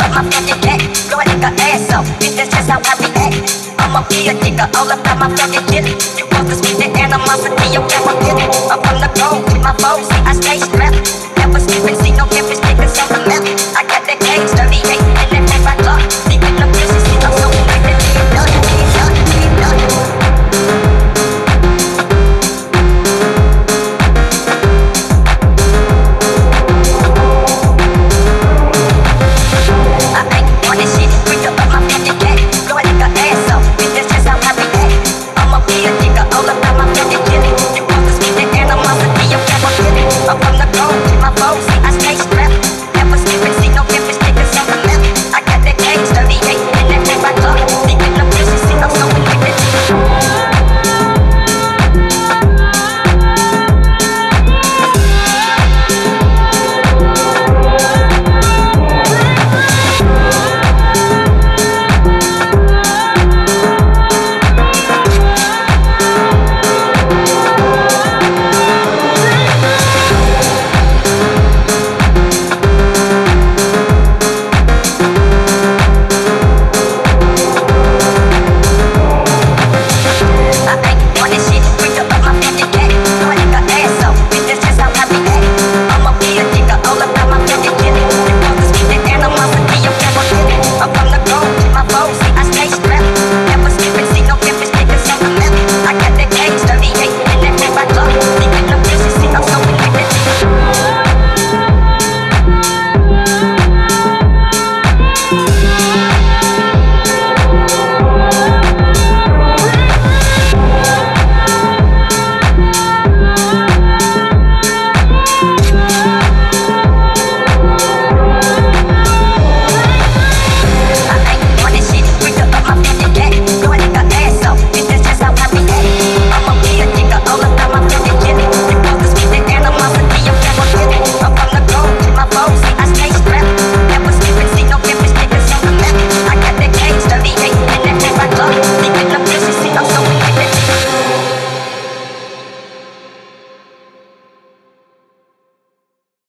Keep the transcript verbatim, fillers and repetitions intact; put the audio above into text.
at my fucking back. Go ahead, nigga, ass off. Bitch, that's just how I react. I'ma be a nigga, all about my fucking shit. You supposed to speak the animosity, okay, I'm with it. Up on the go with my foes, see, I stay strapped. Never sleeping, see no chemistry.